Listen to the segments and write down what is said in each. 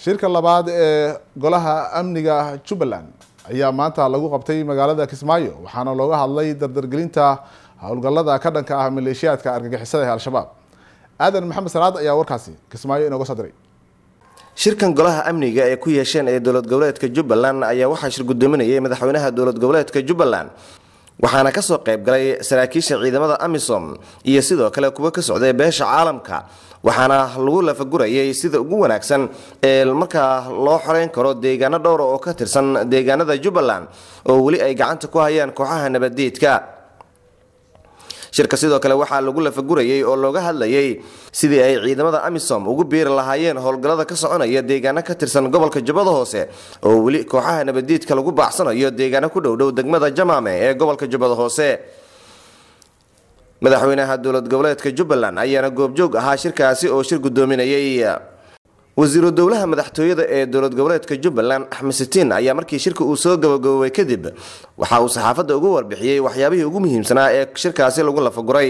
shirka labaad ee golaha amniga Jubbaland ayaa maanta lagu qabtay magaalada Kismaayo waxaana looga hadlay dardargelinta hawlgallada ka dhanka ah maleeshiyaadka argagixisada ee Al-Shabaab. Aadan Maxamed Salaad ayaa warkaasi Kismaayo inooga soo diray. shirkan golaha amniga ee ku yeesheen ee dowlad goboleedka Jubbaland ayaa waxaa shir gudoominayay madaxweynaha dowlad goboleedka Jubbaland waxaana ka soo qayb galay saraakiisha ciidamada AMISOM iyo sidoo kale kuwa ka socday beesha caalamka waxaana lagu lafagurayay sida ugu wanaagsan ee marka loo xoreyn karo deegaano dhowr oo ka tirsan deegaanada Jubbaland oo wali ay gacanta ku hayaan kooxaha nabadeedka. shirka sidoo kale waxaa lagu lafagurayay oo looga hadlayay sidii ay ciidamada AMISOM ugu biiri lahaayeen howlgallada ka soconaya deegaano ka tirsan gobolka Jubbada Hoose oo wali kooxaha nabadeedka lagu baacsanayo deegaano ku dhow degmada Jamaame ee gobolka Jubbada Hoose. madaxweynaha dowlad goboleedka Jubbaland ayaana goobjoog ahaa shirkaasi oo shir gudoominayay. wasiiru dowlaha madaxtooyada ee dowlad goboleedka Jubbaland Axmed Sitiin ayaa markii shirka uu soo gabagabay kadib waxa uu saxaafadda ugu warbixiyay waxyaabihii ugu muhiimsanaa ee shirkaasi lagu lafaguray.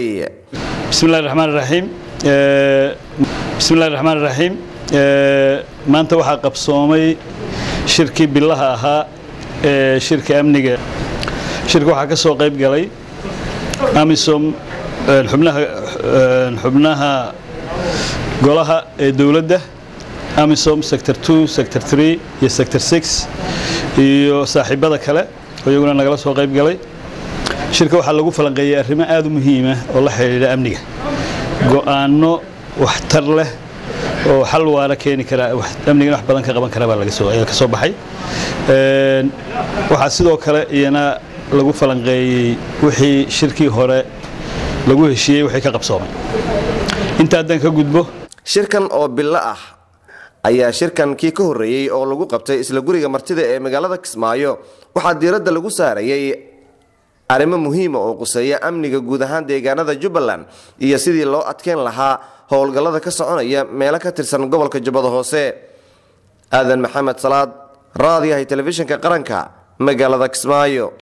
Bismillahirrahmanirrahim maanta waxa qabsoomay shirkii billaha ahaa ee shirka amniga. shirka waxa ka soo qayb galay AMISOM xubnaha golaha ee dawladda AMISOM sector 2 sector 3 iyo sector 6 iyo saaxiibada kale oo iyaguna nagala soo qayb galay. shirka waxa lagu falanqeeyay arrimo aad u muhiim ah oo la xiriira amniga, go'aano waxtar leh oo xal waara keeni kara amniga wax badan ka qaban kara baa laga soo baxay. waxa sidoo kale iyana lagu falanqeeyay wixii shirkii hore lagu heshiiyay wixii ka qabsoomay. inta adan ka gudbo shirkan oo bilo ah ayaa shirkan kii ka horeeyay oo lagu qabtay isla guriga martida ee magaalada Kismaayo waxaa diiradda lagu saarayay arrimo muhiim ah oo quseeya amniga guud ahaan deegaanada Jubbaland iyo sidii loo adkeyn lahaa howlgallada ka soconaya meelo ka tirsan gobolka Jubbada Hoose. Aadan Maxamed Salaad, raadiyaha telefishinka qaranka magaalada Kismaayo.